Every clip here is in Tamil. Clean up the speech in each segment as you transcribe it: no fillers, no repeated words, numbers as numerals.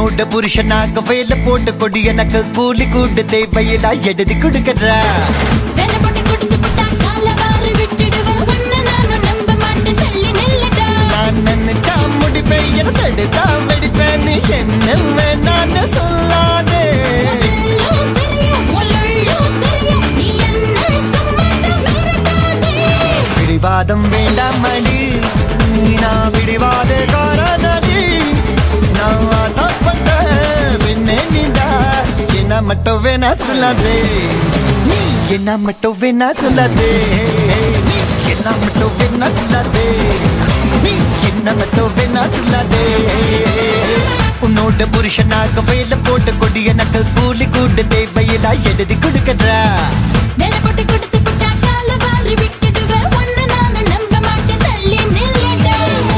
உன்னோட புருஷனாக வேலை போட்டு கொடி எனக்கு கூலி கூட்டு தேவையில்லா எழுதி கொடுக்கறா. வேலை போட்டு கொடுத்து விட்டா கால வாரி விட்டுடுவேன் உன்னை நானும் நம்ப மாட்டேன் தள்ளி நில்லடா. நான் நினைச்சா முடிப்பேன் என தடுத்தா வெடிப்பேன் நீ என்ன வேணான்னு சொல்லாதே. எல்லாம் தெரியும் உள்ளும் தெரியும் நீ என்ன சம்மந்த மிரட்டாதே. பிடிவாதம் வேண்டாம் மடி நான் பிடிவாத காரணி நான் ஆசைப்பட்ட பின்னே நீதா என்ன மட்டும் வேணா சொல்லாதே. நீ என்ன மட்டும் வேணா சொல்லாதே. நீ என்ன மட்டும் வேணா சொல்லாதே. நீ என்ன மட்டும் வேணா சொல்லாதே. உன்னோட புருஷனாக வேலை போட்டு கொடி எனக்கு கூலி கூட்டு தேவையில்லா எழுதி கொடுக்கறா. வேலை போட்டு கொடுத்து விட்டா கால வாரி விட்டுடுவேன் உன்னை நானும் நம்ப மாட்டேன் தள்ளி நில்லடா.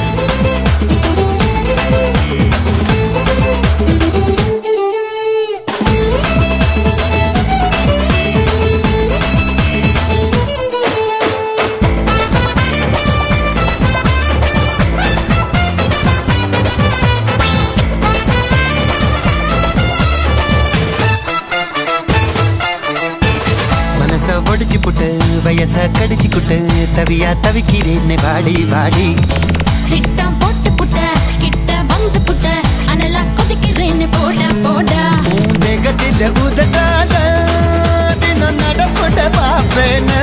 ஒடிச்சு புட்டு வயச கடிச்சு குட்டு தவியா தவிக்கிறேன்னு வாடி வாடி. திட்டம் போட்டு புட்ட கிட்ட வந்து புட்ட அனலா கொதிக்கிறேன்னு போட போட. தேகத்தில உதட்டாத தினம் நடப்பட பாப்பேன்னு.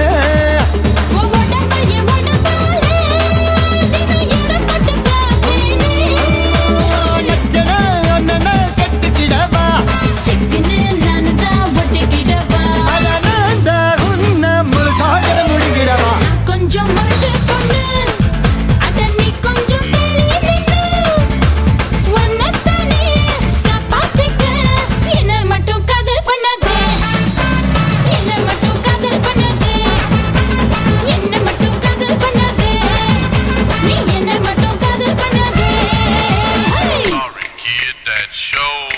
கொஞ்சம் மறந்து பொண்ணு அட நீ கொஞ்சம் வெளியே நின்னு ஒன்னத்தானே காப்பாத்திக்க. என்ன மட்டும் காதல் பண்ணாதே. என்ன மட்டும் காதல் பண்ணாதே. என்ன மட்டும் காதல் பண்ணாதே. நீ என்ன மட்டும் காதல் பண்ணாதே. Sorry kid, that's showbiz.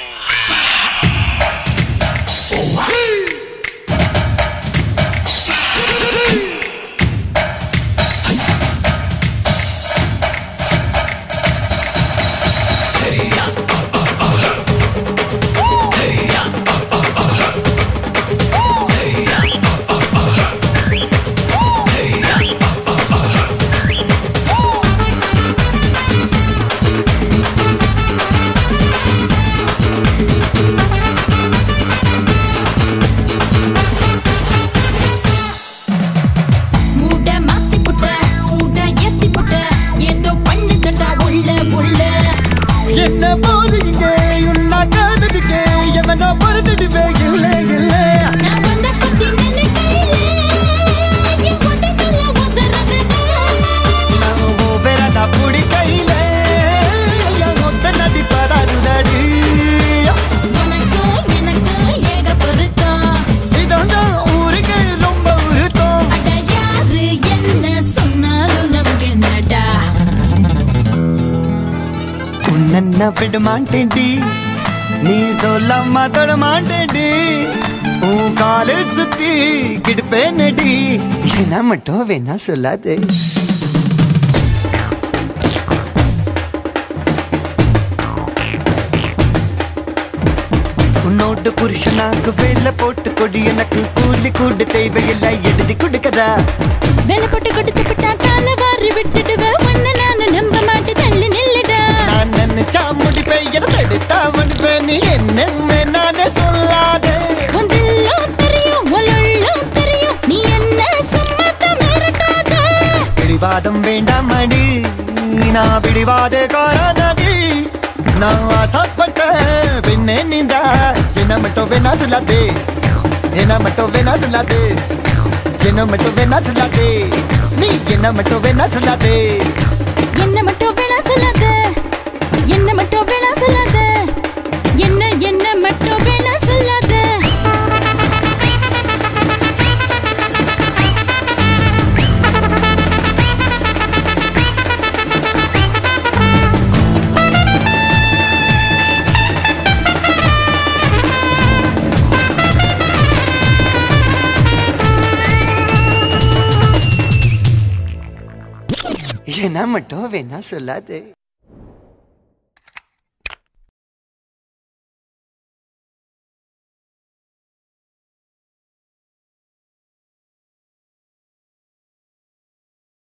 என்ன போது இங்க உன்னா காதலிக்க எவனோ பொறுத்துடுவே இல்லை இல்லை. நான் உன்னை பத்தி நினைக்கையிலே என் கொட்டைக்குள்ள உதறதுடா. நான் வேறடா பிடிக்கையில என் ஒத்த நடி படாருதடி. உனக்கு எனக்கு ஏக பொருத்தம். இதான் ஊருக்கு ரொம்ப உருத்தம். அட யாரு என்ன சொன்னாலும் நமக்கு என்னடா. உன்ன விட மாட்டேன்டி நீ சொல்லாம தொட மாட்டேன்டி. உன் காலு சுத்தி கிடுப்பேனடி என்ன மட்டும் வேணா சொல்லாதே. உன்னோட புருஷனாக வேலை போட்டு கொடி எனக்கு கூலி கூட்டு தேவையில்லை எழுதி கொடுக்கறா. வேலை போட்டு கொடுத்து விட்டா கால வாரி விட்டுடுவேன் உன்னை நானும் நம்ப மாட்டேன் தள்ளி நில்லடா. நான் நினைச்சா முடிப்பேன் என தடுத்தா முடிப்பேன் நீ என்ன வேணான்னு சொல்லாதே. உந்தெல்லாம் தெரியும் உள்ளும் தெரியும் நீ என்ன சம்மந்த மிரட்டாதே. பிடிவாதம் வேண்டாம் அடி நான் பிடிவாத காரணி நான் ஆசைப்பட்ட பின்னே நீந்தா என்ன மட்டும் வேணா சொல்லாதே. என்ன மட்டும் வேணா சொல்லாதே. என்ன மட்டும் வேணா சொல்லாதே. நீ என்ன மட்டும் வேணா சொல்லாதே. என்ன மட்டும் வேணா சொல்லாதே. என்ன மட்டும் வேணா சொல்லாதே. என்ன மட்டும் வேணா சொல்லாதே. என்ன மட்டும் வேணா சொல்லாதே.